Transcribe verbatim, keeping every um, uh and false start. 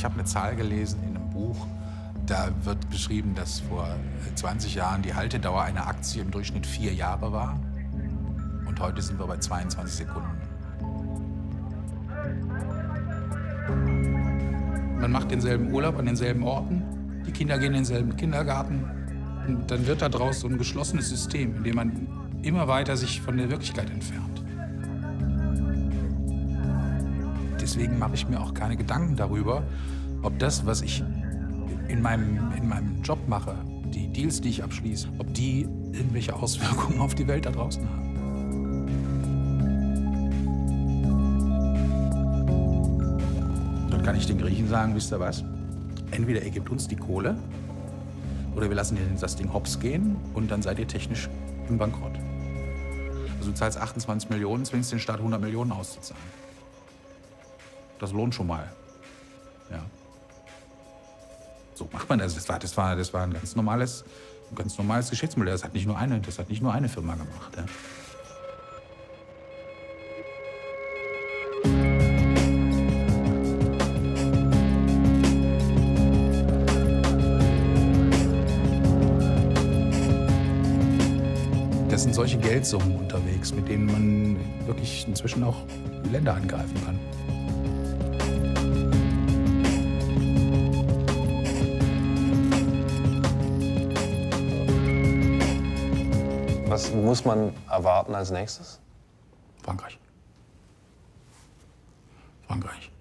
habe eine Zahl gelesen in einem Buch, da wird beschrieben, dass vor zwanzig Jahren die Haltedauer einer Aktie im Durchschnitt vier Jahre war. Und heute sind wir bei zweiundzwanzig Sekunden. Man macht denselben Urlaub an denselben Orten, die Kinder gehen in denselben Kindergarten. Und dann wird daraus so ein geschlossenes System, in dem man immer weiter sich von der Wirklichkeit entfernt. Deswegen mache ich mir auch keine Gedanken darüber, ob das, was ich in meinem, in meinem Job mache, die Deals, die ich abschließe, ob die irgendwelche Auswirkungen auf die Welt da draußen haben. Dann kann ich den Griechen sagen, wisst ihr was? Entweder ihr gebt uns die Kohle oder wir lassen das Ding hops gehen und dann seid ihr technisch im Bankrott. Also du zahlst achtundzwanzig Millionen, zwingst den Staat hundert Millionen auszuzahlen. Das lohnt schon mal. Ja. So macht man das. Das war, das war, das war ein ganz normales, ganz normales Geschäftsmodell. Das hat nicht nur eine, das hat nicht nur eine Firma gemacht. Ja. Das sind solche Geldsummen unterwegs, mit denen man wirklich inzwischen auch Länder angreifen kann. Was muss man erwarten als nächstes? Frankreich. Frankreich.